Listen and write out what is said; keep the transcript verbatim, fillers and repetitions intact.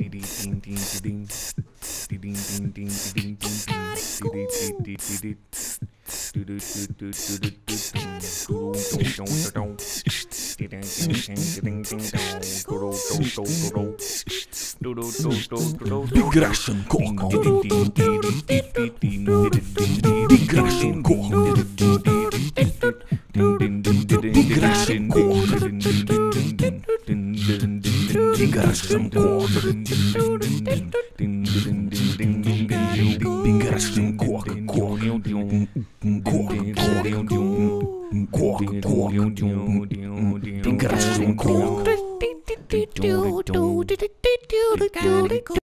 Digression Cork. Digression Cork. Digression Cork. Digression Cork. Digression Cork. Cork. Cork. Cork. Digression Cork.